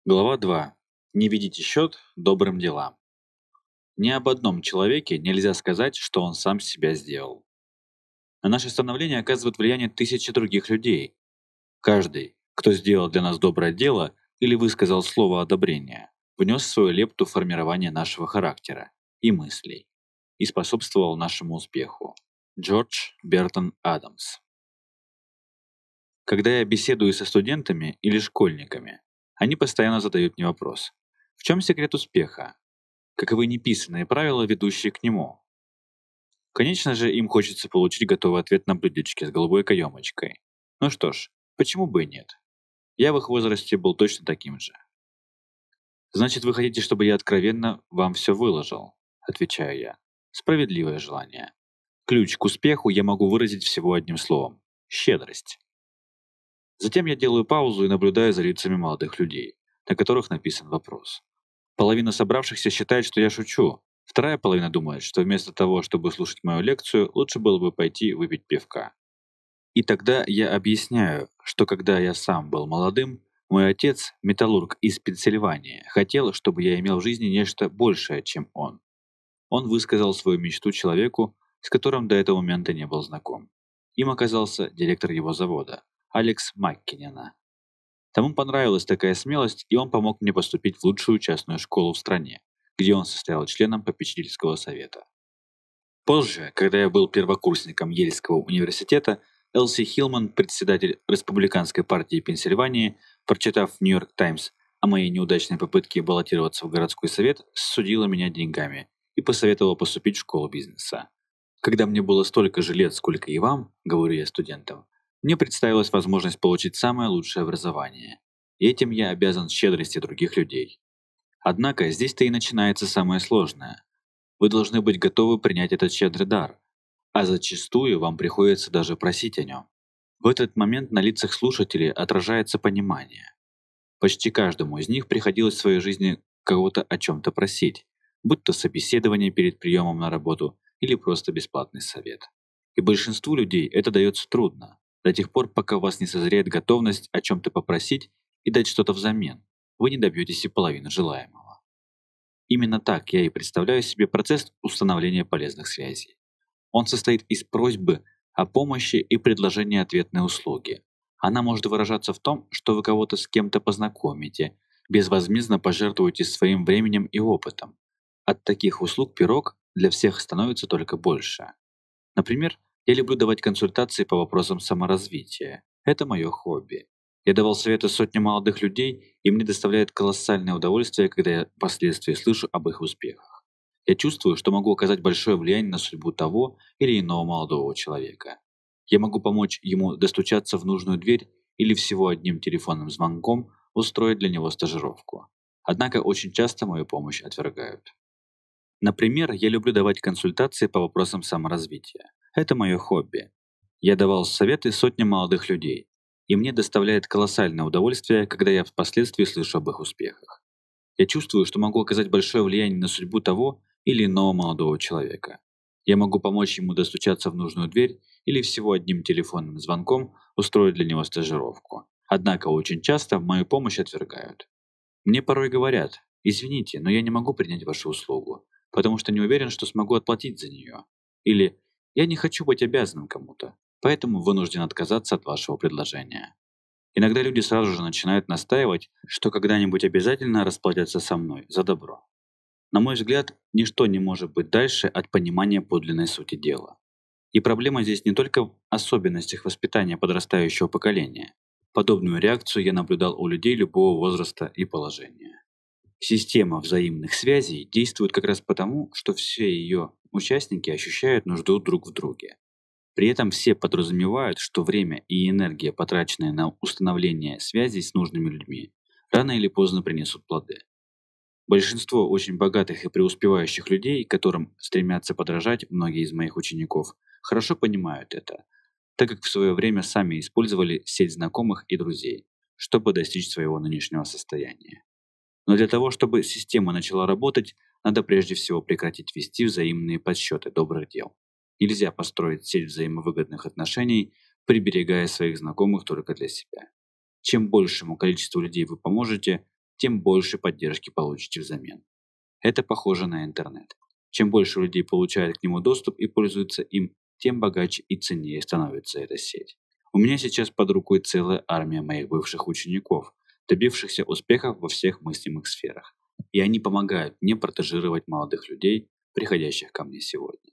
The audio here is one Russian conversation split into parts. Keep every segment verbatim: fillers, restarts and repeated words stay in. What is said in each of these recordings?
Глава два. Не видите счет добрым делам. Ни об одном человеке нельзя сказать, что он сам себя сделал. На наше становление оказывает влияние тысячи других людей. Каждый, кто сделал для нас доброе дело или высказал слово одобрения, внес свою лепту в формирование нашего характера и мыслей и способствовал нашему успеху. Джордж Бертон Адамс. Когда я беседую со студентами или школьниками, они постоянно задают мне вопрос: в чем секрет успеха? Каковы неписанные правила, ведущие к нему? Конечно же, им хочется получить готовый ответ на блюдечке с голубой каемочкой. Ну что ж, почему бы и нет? Я в их возрасте был точно таким же. «Значит, вы хотите, чтобы я откровенно вам все выложил?» – отвечаю я. Справедливое желание. Ключ к успеху я могу выразить всего одним словом – щедрость. Затем я делаю паузу и наблюдаю за лицами молодых людей, на которых написан вопрос. Половина собравшихся считает, что я шучу. Вторая половина думает, что вместо того, чтобы слушать мою лекцию, лучше было бы пойти выпить пивка. И тогда я объясняю, что когда я сам был молодым, мой отец, металлург из Пенсильвании, хотел, чтобы я имел в жизни нечто большее, чем он. Он высказал свою мечту человеку, с которым до этого момента не был знаком. Им оказался директор его завода, Алекс Маккинена. Тому понравилась такая смелость, и он помог мне поступить в лучшую частную школу в стране, где он состоял членом попечительского совета. Позже, когда я был первокурсником Ельского университета, Элси Хиллман, председатель Республиканской партии Пенсильвании, прочитав в «Нью-Йорк Таймс» о моей неудачной попытке баллотироваться в городской совет, судила меня деньгами и посоветовала поступить в школу бизнеса. Когда мне было столько же лет, сколько и вам, говорю я студентам, мне представилась возможность получить самое лучшее образование. И этим я обязан щедрости других людей. Однако здесь-то и начинается самое сложное. Вы должны быть готовы принять этот щедрый дар, а зачастую вам приходится даже просить о нем. В этот момент на лицах слушателей отражается понимание. Почти каждому из них приходилось в своей жизни кого-то о чем-то просить, будь то собеседование перед приемом на работу или просто бесплатный совет. И большинству людей это дается трудно, до тех пор, пока у вас не созреет готовность о чем-то попросить и дать что-то взамен. Вы не добьетесь и половины желаемого. Именно так я и представляю себе процесс установления полезных связей. Он состоит из просьбы о помощи и предложения ответной услуги. Она может выражаться в том, что вы кого-то с кем-то познакомите, безвозмездно пожертвуете своим временем и опытом. От таких услуг пирог для всех становится только больше. Например, я люблю давать консультации по вопросам саморазвития. Это мое хобби. Я давал советы сотням молодых людей, и мне доставляет колоссальное удовольствие, когда я впоследствии слышу об их успехах. Я чувствую, что могу оказать большое влияние на судьбу того или иного молодого человека. Я могу помочь ему достучаться в нужную дверь или всего одним телефонным звонком устроить для него стажировку. Однако очень часто мою помощь отвергают. Например, я люблю давать консультации по вопросам саморазвития. Это мое хобби. Я давал советы сотням молодых людей, и мне доставляет колоссальное удовольствие, когда я впоследствии слышу об их успехах. Я чувствую, что могу оказать большое влияние на судьбу того или иного молодого человека. Я могу помочь ему достучаться в нужную дверь или всего одним телефонным звонком устроить для него стажировку. Однако очень часто мою помощь отвергают. Мне порой говорят: «Извините, но я не могу принять вашу услугу, потому что не уверен, что смогу отплатить за нее». Или «Я не хочу быть обязанным кому-то, поэтому вынужден отказаться от вашего предложения». Иногда люди сразу же начинают настаивать, что когда-нибудь обязательно расплатятся со мной за добро. На мой взгляд, ничто не может быть дальше от понимания подлинной сути дела. И проблема здесь не только в особенностях воспитания подрастающего поколения. Подобную реакцию я наблюдал у людей любого возраста и положения. Система взаимных связей действует как раз потому, что все ее участники ощущают нужду друг в друге. При этом все подразумевают, что время и энергия, потраченные на установление связей с нужными людьми, рано или поздно принесут плоды. Большинство очень богатых и преуспевающих людей, которым стремятся подражать многие из моих учеников, хорошо понимают это, так как в свое время сами использовали сеть знакомых и друзей, чтобы достичь своего нынешнего состояния. Но для того, чтобы система начала работать, надо прежде всего прекратить вести взаимные подсчеты добрых дел. Нельзя построить сеть взаимовыгодных отношений, приберегая своих знакомых только для себя. Чем большему количеству людей вы поможете, тем больше поддержки получите взамен. Это похоже на интернет. Чем больше людей получает к нему доступ и пользуются им, тем богаче и ценнее становится эта сеть. У меня сейчас под рукой целая армия моих бывших учеников, добившихся успехов во всех мыслимых сферах. И они помогают мне протежировать молодых людей, приходящих ко мне сегодня.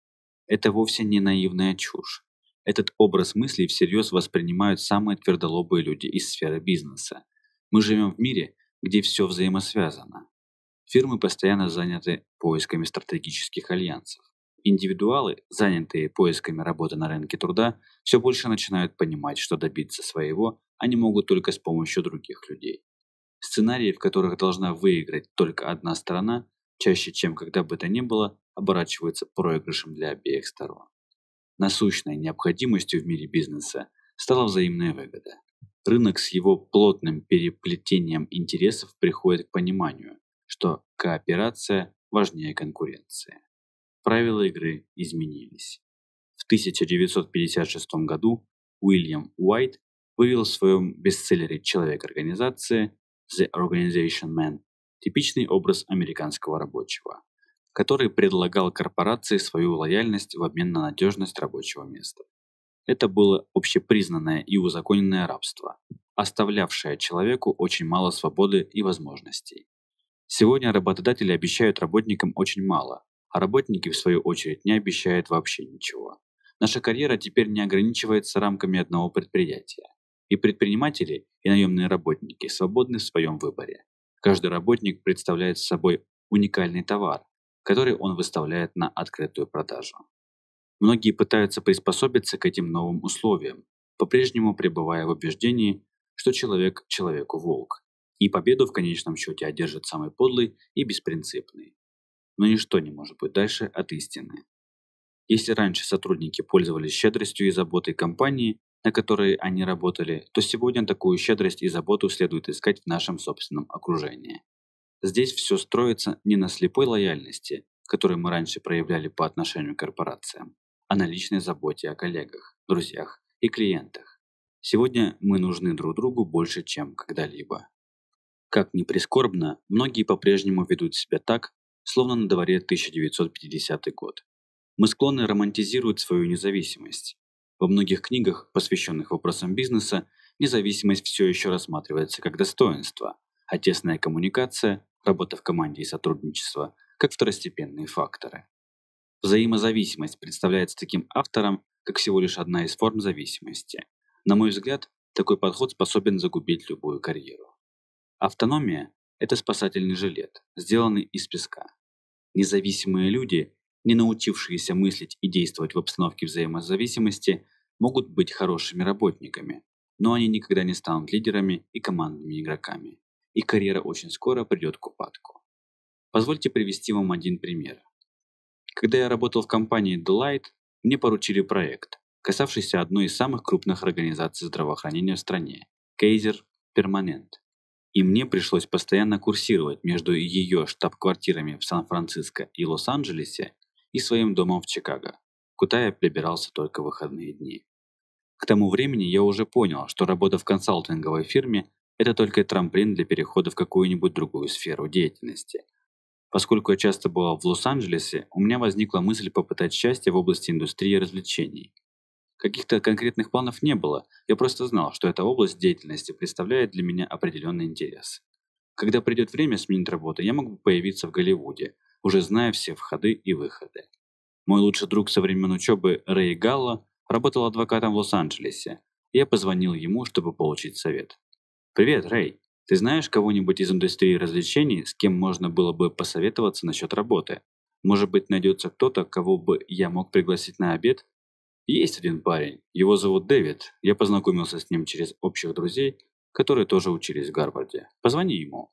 Это вовсе не наивная чушь. Этот образ мыслей всерьез воспринимают самые твердолобые люди из сферы бизнеса. Мы живем в мире, где все взаимосвязано. Фирмы постоянно заняты поисками стратегических альянсов. Индивидуалы, занятые поисками работы на рынке труда, все больше начинают понимать, что добиться своего они могут только с помощью других людей. Сценарии, в которых должна выиграть только одна сторона, чаще, чем когда бы то ни было, оборачиваются проигрышем для обеих сторон. Насущной необходимостью в мире бизнеса стала взаимная выгода. Рынок с его плотным переплетением интересов приходит к пониманию, что кооперация важнее конкуренции. Правила игры изменились. В тысяча девятьсот пятьдесят шестом году Уильям Уайт вывел в своем бестселлере «Человек-организация» The Organization Man типичный образ американского рабочего, который предлагал корпорации свою лояльность в обмен на надежность рабочего места. Это было общепризнанное и узаконенное рабство, оставлявшее человеку очень мало свободы и возможностей. Сегодня работодатели обещают работникам очень мало, а работники, в свою очередь, не обещают вообще ничего. Наша карьера теперь не ограничивается рамками одного предприятия. И предприниматели, и наемные работники свободны в своем выборе. Каждый работник представляет собой уникальный товар, который он выставляет на открытую продажу. Многие пытаются приспособиться к этим новым условиям, по-прежнему пребывая в убеждении, что человек человеку волк, и победу в конечном счете одержит самый подлый и беспринципный. Но ничто не может быть дальше от истины. Если раньше сотрудники пользовались щедростью и заботой компании, на которой они работали, то сегодня такую щедрость и заботу следует искать в нашем собственном окружении. Здесь все строится не на слепой лояльности, которую мы раньше проявляли по отношению к корпорациям, а на личной заботе о коллегах, друзьях и клиентах. Сегодня мы нужны друг другу больше, чем когда-либо. Как ни прискорбно, многие по-прежнему ведут себя так, словно на дворе тысяча девятьсот пятидесятый год. Мы склонны романтизировать свою независимость. Во многих книгах, посвященных вопросам бизнеса, независимость все еще рассматривается как достоинство, а тесная коммуникация, работа в команде и сотрудничество как второстепенные факторы. Взаимозависимость представляется таким автором, как всего лишь одна из форм зависимости. На мой взгляд, такой подход способен загубить любую карьеру. Автономия – это спасательный жилет, сделанный из песка. Независимые люди, не научившиеся мыслить и действовать в обстановке взаимозависимости, могут быть хорошими работниками, но они никогда не станут лидерами и командными игроками. Их карьера очень скоро придет к упадку. Позвольте привести вам один пример. Когда я работал в компании Deloitte, мне поручили проект, касавшийся одной из самых крупных организаций здравоохранения в стране – Kaiser Permanente. И мне пришлось постоянно курсировать между ее штаб-квартирами в Сан-Франциско и Лос-Анджелесе и своим домом в Чикаго, куда я прибирался только в выходные дни. К тому времени я уже понял, что работа в консалтинговой фирме – это только трамплин для перехода в какую-нибудь другую сферу деятельности. Поскольку я часто бывал в Лос-Анджелесе, у меня возникла мысль попытать счастье в области индустрии развлечений. Каких-то конкретных планов не было, я просто знал, что эта область деятельности представляет для меня определенный интерес. Когда придет время сменить работу, я мог бы появиться в Голливуде, уже зная все входы и выходы. Мой лучший друг со времен учебы Рэй Галло работал адвокатом в Лос-Анджелесе, и я позвонил ему, чтобы получить совет. «Привет, Рэй. Ты знаешь кого-нибудь из индустрии развлечений, с кем можно было бы посоветоваться насчет работы? Может быть, найдется кто-то, кого бы я мог пригласить на обед?» «Есть один парень. Его зовут Дэвид. Я познакомился с ним через общих друзей, которые тоже учились в Гарварде. Позвони ему».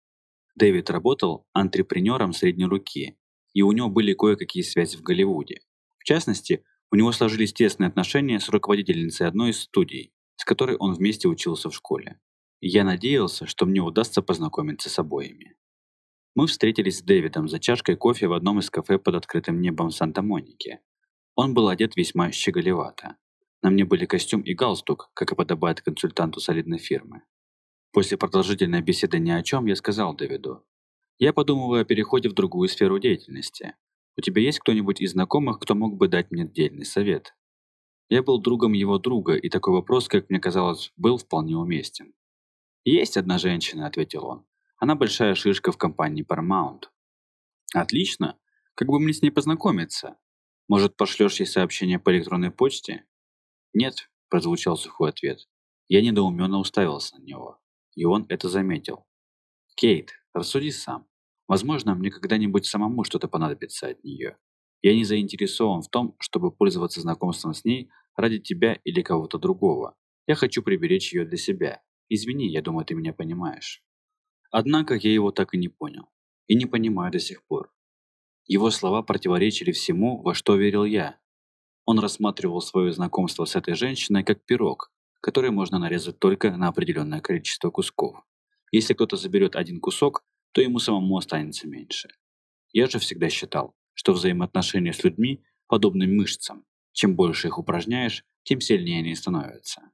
Дэвид работал антрепренером средней руки, и у него были кое-какие связи в Голливуде. В частности, у него сложились тесные отношения с руководительницей одной из студий, с которой он вместе учился в школе. И я надеялся, что мне удастся познакомиться с обоими. Мы встретились с Дэвидом за чашкой кофе в одном из кафе под открытым небом Санта-Моники. Он был одет весьма щеголевато. На мне были костюм и галстук, как и подобает консультанту солидной фирмы. После продолжительной беседы ни о чем я сказал Дэвиду: «Я подумываю о переходе в другую сферу деятельности. У тебя есть кто-нибудь из знакомых, кто мог бы дать мне дельный совет?» Я был другом его друга, и такой вопрос, как мне казалось, был вполне уместен. «Есть одна женщина», — ответил он. «Она большая шишка в компании Paramount». «Отлично. Как бы мне с ней познакомиться? Может, пошлешь ей сообщение по электронной почте?» «Нет», — прозвучал сухой ответ. Я недоуменно уставился на него. И он это заметил. «Кейт, рассуди сам. Возможно, мне когда-нибудь самому что-то понадобится от нее. Я не заинтересован в том, чтобы пользоваться знакомством с ней ради тебя или кого-то другого. Я хочу приберечь ее для себя. Извини, я думаю, ты меня понимаешь». Однако я его так и не понял. И не понимаю до сих пор. Его слова противоречили всему, во что верил я. Он рассматривал свое знакомство с этой женщиной как пирог, который можно нарезать только на определенное количество кусков. Если кто-то заберет один кусок, то ему самому останется меньше. Я же всегда считал, что взаимоотношения с людьми подобны мышцам. Чем больше их упражняешь, тем сильнее они становятся.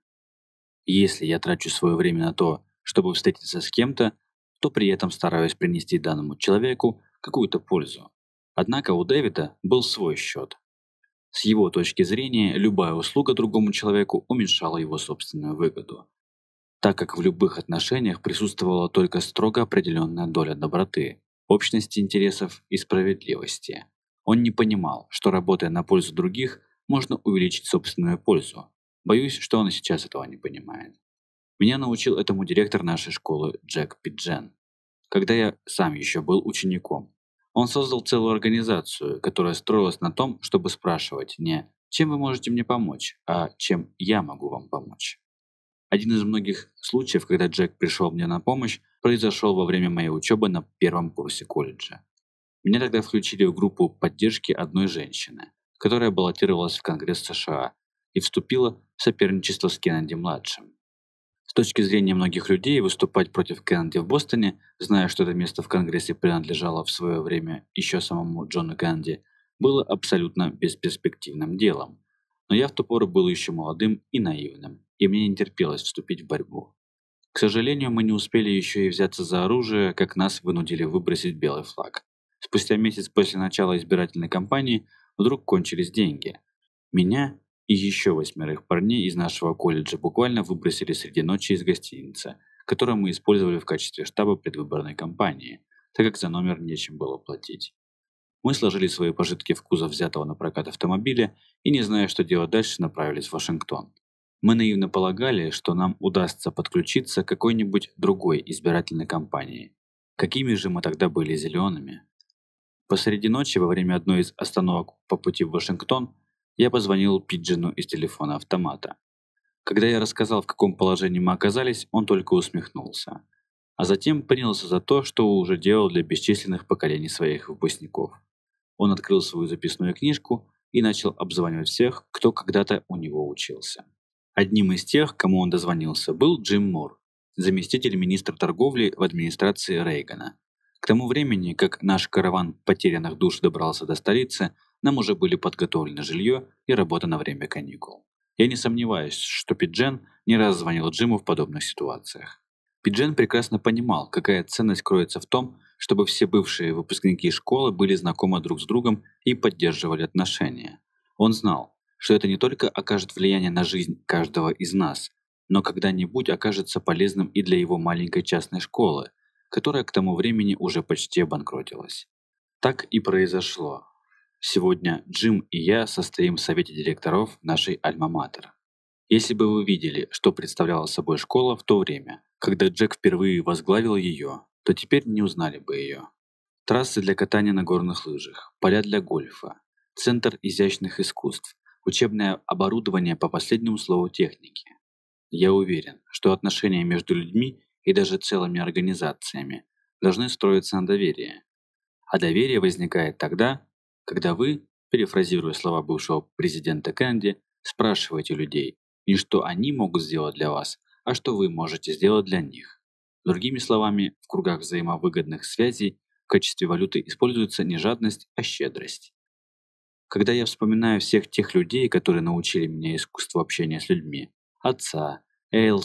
И если я трачу свое время на то, чтобы встретиться с кем-то, то при этом стараюсь принести данному человеку какую-то пользу. Однако у Дэвида был свой счет. С его точки зрения, любая услуга другому человеку уменьшала его собственную выгоду, так как в любых отношениях присутствовала только строго определенная доля доброты, общности интересов и справедливости. Он не понимал, что, работая на пользу других, можно увеличить собственную пользу. Боюсь, что он и сейчас этого не понимает. Меня научил этому директор нашей школы Джек Питджен, когда я сам еще был учеником. Он создал целую организацию, которая строилась на том, чтобы спрашивать не «чем вы можете мне помочь?», а «чем я могу вам помочь?». Один из многих случаев, когда Джек пришел мне на помощь, произошел во время моей учебы на первом курсе колледжа. Меня тогда включили в группу поддержки одной женщины, которая баллотировалась в Конгресс США и вступила в соперничество с Кеннеди-младшим. С точки зрения многих людей, выступать против Кеннеди в Бостоне, зная, что это место в Конгрессе принадлежало в свое время еще самому Джону Кеннеди, было абсолютно бесперспективным делом. Но я в ту пору был еще молодым и наивным, и мне не терпелось вступить в борьбу. К сожалению, мы не успели еще и взяться за оружие, как нас вынудили выбросить белый флаг. Спустя месяц после начала избирательной кампании вдруг кончились деньги. Меня и еще восьмерых парней из нашего колледжа буквально выбросили среди ночи из гостиницы, которую мы использовали в качестве штаба предвыборной кампании, так как за номер нечем было платить. Мы сложили свои пожитки в кузов взятого на прокат автомобиля и, не зная, что делать дальше, направились в Вашингтон. Мы наивно полагали, что нам удастся подключиться к какой-нибудь другой избирательной кампании. Какими же мы тогда были зелеными? Посреди ночи, во время одной из остановок по пути в Вашингтон, я позвонил Пиджину из телефона автомата. Когда я рассказал, в каком положении мы оказались, он только усмехнулся. А затем принялся за то, что уже делал для бесчисленных поколений своих выпускников. Он открыл свою записную книжку и начал обзванивать всех, кто когда-то у него учился. Одним из тех, кому он дозвонился, был Джим Мур, заместитель министра торговли в администрации Рейгана. К тому времени, как наш караван потерянных душ добрался до столицы, нам уже были подготовлены жилье и работа на время каникул. Я не сомневаюсь, что Пиджен не раз звонил Джиму в подобных ситуациях. Пиджен прекрасно понимал, какая ценность кроется в том, чтобы все бывшие выпускники школы были знакомы друг с другом и поддерживали отношения. Он знал, что это не только окажет влияние на жизнь каждого из нас, но когда-нибудь окажется полезным и для его маленькой частной школы, которая к тому времени уже почти обанкротилась. Так и произошло. Сегодня Джим и я состоим в совете директоров нашей Альма-Матер. Если бы вы видели, что представляла собой школа в то время, когда Джек впервые возглавил ее, то теперь не узнали бы ее. Трассы для катания на горных лыжах, поля для гольфа, центр изящных искусств, учебное оборудование по последнему слову техники. Я уверен, что отношения между людьми и даже целыми организациями должны строиться на доверии. А доверие возникает тогда, когда вы, перефразируя слова бывшего президента Кеннеди, спрашиваете людей не что они могут сделать для вас, а что вы можете сделать для них. Другими словами, в кругах взаимовыгодных связей в качестве валюты используется не жадность, а щедрость. Когда я вспоминаю всех тех людей, которые научили меня искусству общения с людьми, отца, Элси,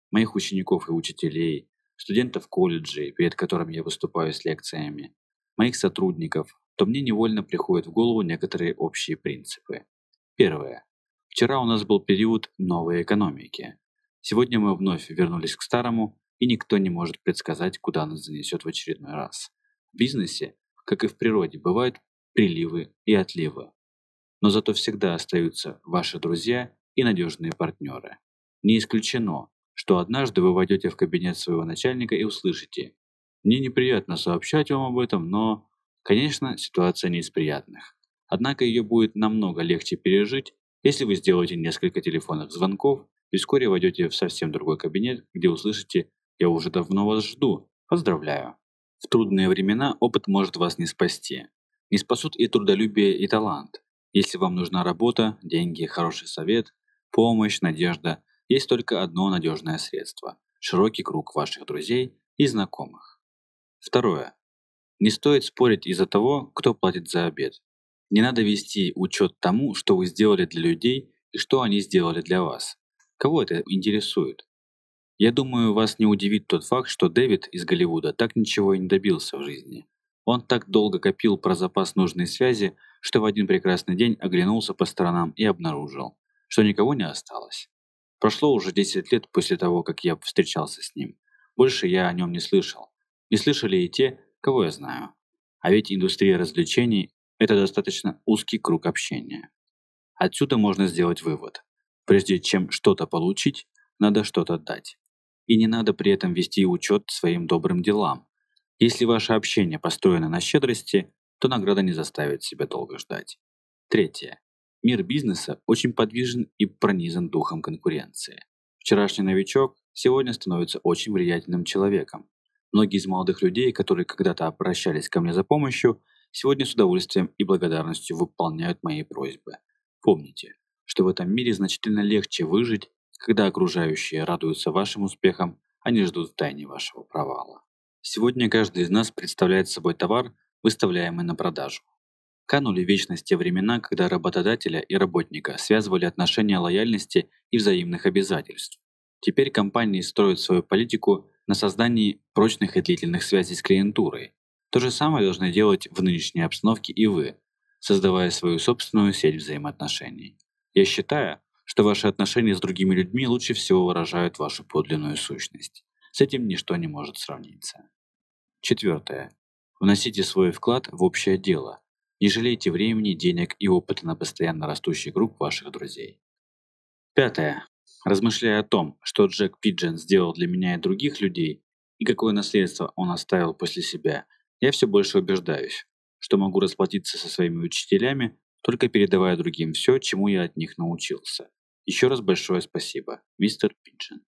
моих учеников и учителей, студентов колледжей, перед которыми я выступаю с лекциями, моих сотрудников, то мне невольно приходят в голову некоторые общие принципы. Первое. Вчера у нас был период новой экономики. Сегодня мы вновь вернулись к старому, и никто не может предсказать, куда нас занесет в очередной раз. В бизнесе, как и в природе, бывают приливы и отливы. Но зато всегда остаются ваши друзья и надежные партнеры. Не исключено, что однажды вы войдете в кабинет своего начальника и услышите: «Мне неприятно сообщать вам об этом, но…» Конечно, ситуация не из приятных. Однако ее будет намного легче пережить, если вы сделаете несколько телефонных звонков и вскоре войдете в совсем другой кабинет, где услышите: «Я уже давно вас жду. Поздравляю». В трудные времена опыт может вас не спасти. Не спасут и трудолюбие, и талант. Если вам нужна работа, деньги, хороший совет, помощь, надежда, есть только одно надежное средство – широкий круг ваших друзей и знакомых. Второе. Не стоит спорить из-за того, кто платит за обед. Не надо вести учет тому, что вы сделали для людей и что они сделали для вас. Кого это интересует? Я думаю, вас не удивит тот факт, что Дэвид из Голливуда так ничего и не добился в жизни. Он так долго копил про запас нужной связи, что в один прекрасный день оглянулся по сторонам и обнаружил, что никого не осталось. Прошло уже десять лет после того, как я встречался с ним. Больше я о нем не слышал. Не слышали и те, кого я знаю. А ведь индустрия развлечений – это достаточно узкий круг общения. Отсюда можно сделать вывод. Прежде чем что-то получить, надо что-то дать. И не надо при этом вести учет своим добрым делам. Если ваше общение построено на щедрости, то награда не заставит себя долго ждать. Третье. Мир бизнеса очень подвижен и пронизан духом конкуренции. Вчерашний новичок сегодня становится очень влиятельным человеком. Многие из молодых людей, которые когда-то обращались ко мне за помощью, сегодня с удовольствием и благодарностью выполняют мои просьбы. Помните, что в этом мире значительно легче выжить, когда окружающие радуются вашим успехам, а не ждут втайне вашего провала. Сегодня каждый из нас представляет собой товар, выставляемый на продажу. Канули в вечность те времена, когда работодателя и работника связывали отношения лояльности и взаимных обязательств. Теперь компании строят свою политику на создании прочных и длительных связей с клиентурой. То же самое должны делать в нынешней обстановке и вы, создавая свою собственную сеть взаимоотношений. Я считаю, что ваши отношения с другими людьми лучше всего выражают вашу подлинную сущность. С этим ничто не может сравниться. Четвертое. Вносите свой вклад в общее дело. Не жалейте времени, денег и опыта на постоянно растущий круг ваших друзей. Пятое. Размышляя о том, что Джек Пиджин сделал для меня и других людей, и какое наследство он оставил после себя, я все больше убеждаюсь, что могу расплатиться со своими учителями, только передавая другим все, чему я от них научился. Еще раз большое спасибо, мистер Пиджин.